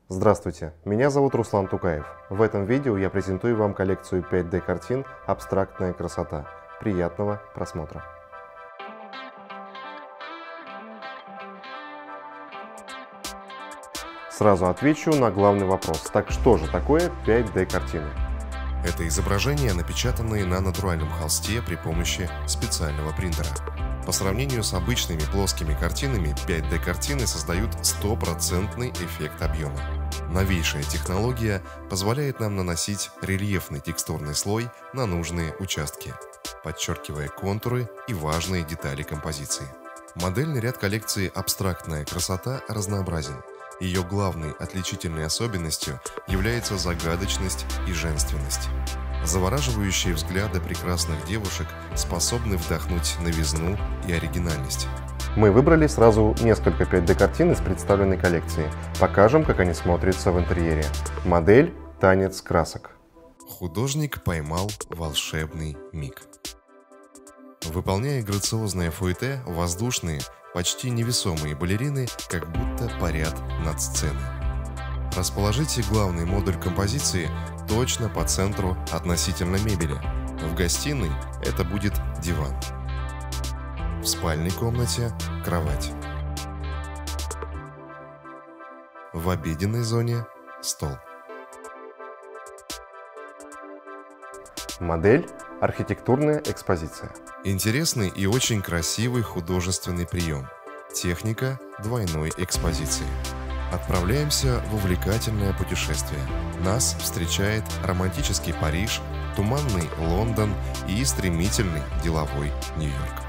Здравствуйте, меня зовут Руслан Тукаев. В этом видео я презентую вам коллекцию 5D картин «Абстрактная красота». Приятного просмотра! Сразу отвечу на главный вопрос. Так что же такое 5D картины? Это изображения, напечатанные на натуральном холсте при помощи специального принтера. По сравнению с обычными плоскими картинами, 5D картины создают стопроцентный эффект объема. Новейшая технология позволяет нам наносить рельефный текстурный слой на нужные участки, подчеркивая контуры и важные детали композиции. Модельный ряд коллекции «Абстрактная красота» разнообразен. Ее главной отличительной особенностью является загадочность и женственность. Завораживающие взгляды прекрасных девушек способны вдохнуть новизну и оригинальность. Мы выбрали сразу несколько 5D картин из представленной коллекции. Покажем, как они смотрятся в интерьере. Модель «Танец красок». Художник поймал волшебный миг. Выполняя грациозное фуэте, воздушные, почти невесомые балерины как будто парят над сценой. Расположите главный модуль композиции точно по центру относительно мебели. В гостиной это будет диван. В спальной комнате – кровать. В обеденной зоне – стол. Модель «Архитектурная экспозиция». Интересный и очень красивый художественный прием. Техника двойной экспозиции. Отправляемся в увлекательное путешествие. Нас встречает романтический Париж, туманный Лондон и стремительный деловой Нью-Йорк.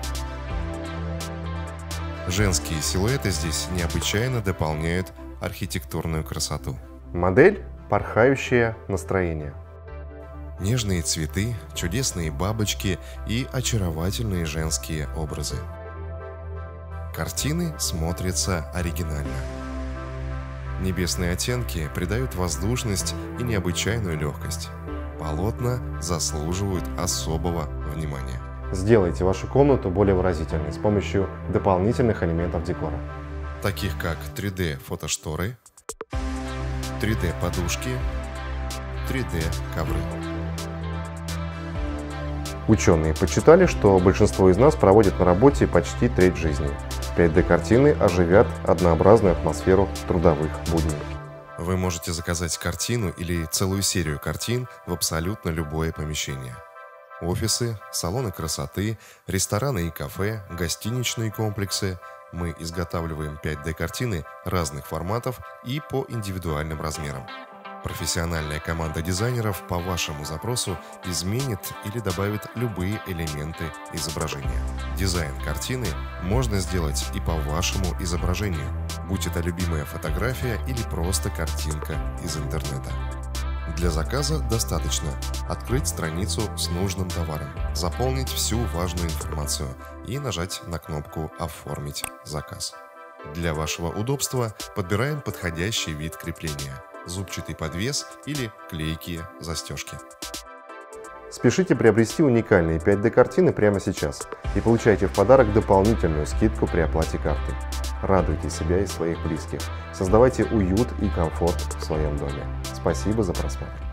Женские силуэты здесь необычайно дополняют архитектурную красоту. Модель «Порхающее настроение». Нежные цветы, чудесные бабочки и очаровательные женские образы. Картины смотрятся оригинально. Небесные оттенки придают воздушность и необычайную легкость. Полотна заслуживают особого внимания. Сделайте вашу комнату более выразительной с помощью дополнительных элементов декора, Таких как 3D фотошторы, 3D подушки, 3D ковры. Ученые подсчитали, что большинство из нас проводит на работе почти треть жизни. 5D картины оживят однообразную атмосферу трудовых будней. Вы можете заказать картину или целую серию картин в абсолютно любое помещение. Офисы, салоны красоты, рестораны и кафе, гостиничные комплексы. Мы изготавливаем 5D картины разных форматов и по индивидуальным размерам. Профессиональная команда дизайнеров по вашему запросу изменит или добавит любые элементы изображения. Дизайн картины можно сделать и по вашему изображению, будь это любимая фотография или просто картинка из интернета. Для заказа достаточно открыть страницу с нужным товаром, заполнить всю важную информацию и нажать на кнопку «Оформить заказ». Для вашего удобства подбираем подходящий вид крепления – зубчатый подвес или клейкие застежки. Спешите приобрести уникальные 5D картины прямо сейчас и получайте в подарок дополнительную скидку при оплате картой. Радуйте себя и своих близких. Создавайте уют и комфорт в своем доме. Спасибо за просмотр.